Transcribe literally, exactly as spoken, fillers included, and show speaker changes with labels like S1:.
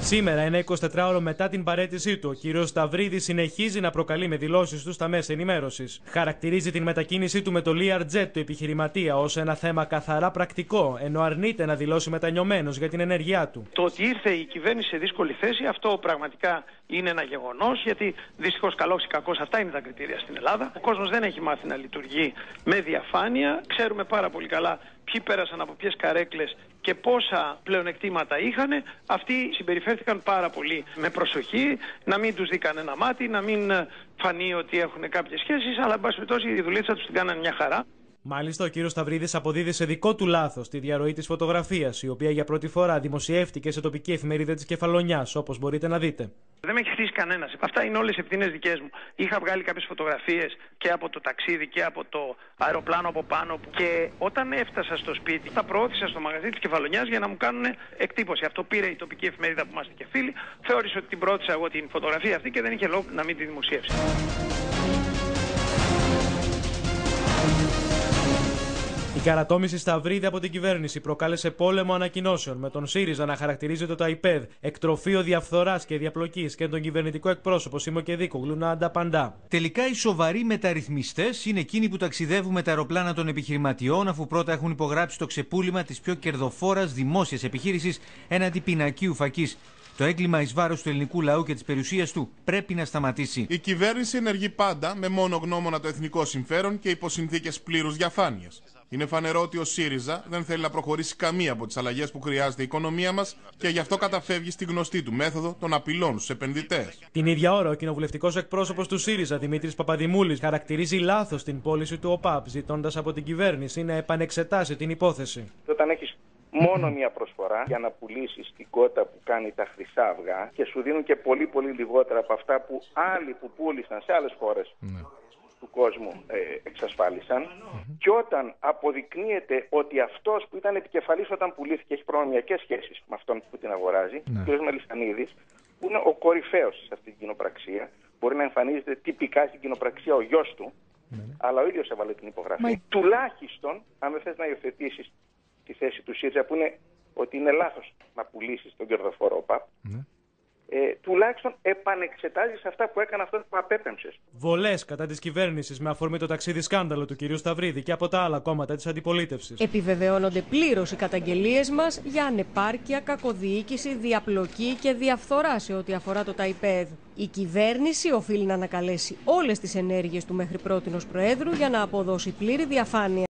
S1: Σήμερα, ένα εικοσιτετράωρο μετά την παραίτησή του, ο κύριος Σταυρίδης συνεχίζει να προκαλεί με δηλώσεις του στα μέσα ενημέρωσης. Χαρακτηρίζει την μετακίνησή του με το Learjet του επιχειρηματία ως ένα θέμα καθαρά πρακτικό, ενώ αρνείται να δηλώσει μετανιωμένος για την ενέργειά του.
S2: Το ότι ήρθε η κυβέρνηση σε δύσκολη θέση, αυτό πραγματικά είναι ένα γεγονός, γιατί δυστυχώς καλός ή κακός αυτά είναι τα κριτήρια στην Ελλάδα. Ο κόσμος δεν έχει μάθει να λειτουργεί με διαφάνεια. Ξέρουμε πάρα πολύ καλά ποιοι πέρασαν από ποιες καρέκλες και πόσα πλεονεκτήματα είχαν. Αυτοί συμπεριφέρθηκαν πάρα πολύ με προσοχή, να μην τους δει κανένα μάτι, να μην φανεί ότι έχουν κάποιες σχέσεις, αλλά εν πάση περιπτώσει η δουλίτσα τους την κάνανε μια χαρά.
S1: Μάλιστα, ο κύριος Σταυρίδης αποδίδει σε δικό του λάθος τη διαρροή της φωτογραφίας, η οποία για πρώτη φορά δημοσιεύτηκε σε τοπική εφημερίδα της Κεφαλονιάς, όπως μπορείτε να δείτε.
S2: Δεν με έχει χτίσει κανένας. Αυτά είναι όλες ευθύνες δικές μου. Είχα βγάλει κάποιες φωτογραφίες και από το ταξίδι και από το αεροπλάνο από πάνω. Και όταν έφτασα στο σπίτι, τα προώθησα στο μαγαζί της Κεφαλονιάς για να μου κάνουν εκτύπωση. Αυτό πήρε η τοπική εφημερίδα που είμαστε και φίλοι. Θεώρησε ότι την προώθησα εγώ την φωτογραφία αυτή και δεν είχε λόγο να μην τη δημοσιεύσει.
S1: Η καρατόμηση Σταυρίδη από την κυβέρνηση προκάλεσε πόλεμο ανακοινώσεων, με τον ΣΥΡΙΖΑ να χαρακτηρίζει το ΤΑΙΠΕΔ εκτροφείο διαφθοράς και διαπλοκής και τον κυβερνητικό εκπρόσωπο Σίμω Κεδίκογλου να ανταπαντά.
S3: Τελικά οι σοβαροί μεταρρυθμιστές είναι εκείνοι που ταξιδεύουν με τα αεροπλάνα των επιχειρηματιών, αφού πρώτα έχουν υπογράψει το ξεπούλημα της πιο κερδοφόρας δημόσιας επιχείρησης έναντι πινακίου φακής. Το έγκλημα εις βάρος του ελληνικού λαού και της περιουσίας του πρέπει να σταματήσει.
S4: Η κυβέρνηση ενεργεί πάντα με μόνο γνώμονα το εθνικό συμφέρον και υπό συνθήκες πλήρους διαφάνειας. Είναι φανερό ότι ο ΣΥΡΙΖΑ δεν θέλει να προχωρήσει καμία από τις αλλαγές που χρειάζεται η οικονομία μας και γι' αυτό καταφεύγει στη γνωστή του μέθοδο των απειλών στους επενδυτές.
S1: Την ίδια ώρα, ο κοινοβουλευτικός εκπρόσωπος του ΣΥΡΙΖΑ, Δημήτρης Παπαδημούλης, χαρακτηρίζει λάθος την πώληση του ΟΠΑΠ, ζητώντας από την κυβέρνηση να επανεξετάσει την υπόθεση.
S5: Όταν έχεις μόνο μία προσφορά για να πουλήσεις την κότα που κάνει τα χρυσά αυγά και σου δίνουν και πολύ πολύ λιγότερα από αυτά που άλλοι που πούλησαν σε άλλες χώρες ναι. του κόσμου ε, εξασφάλισαν, mm-hmm. και όταν αποδεικνύεται ότι αυτός που ήταν επικεφαλής όταν πουλήθηκε έχει προνομιακές σχέσεις με αυτόν που την αγοράζει, ναι. ο κ. Μελισσανίδης, που είναι ο κορυφαίος σε αυτή την κοινοπραξία, μπορεί να εμφανίζεται τυπικά στην κοινοπραξία ο γιος του, ναι. αλλά ο ίδιος έβαλε την υπογραφή. Μα... Τουλάχιστον, αν δεν θες να υιοθετήσεις τη θέση του ΣΥΡΙΖΑ που είναι ότι είναι λάθος να πουλήσεις τον κερδοφόρο ΟΠΑΠ, ναι. ε, τουλάχιστον επανεξετάζεις αυτά που έκανε αυτός που απέπεμψες.
S1: Βολές κατά της κυβέρνησης με αφορμή το ταξίδι σκάνδαλο του κυρίου Σταυρίδη και από τα άλλα κόμματα της αντιπολίτευσης.
S6: Επιβεβαιώνονται πλήρως οι καταγγελίες μας για ανεπάρκεια, κακοδιοίκηση, διαπλοκή και διαφθορά σε ό,τι αφορά το ΤΑΙΠΕΔ. Η κυβέρνηση οφείλει να ανακαλέσει όλες τις ενέργειες του μέχρι πρότινος Προέδρου για να αποδώσει πλήρη διαφάνεια.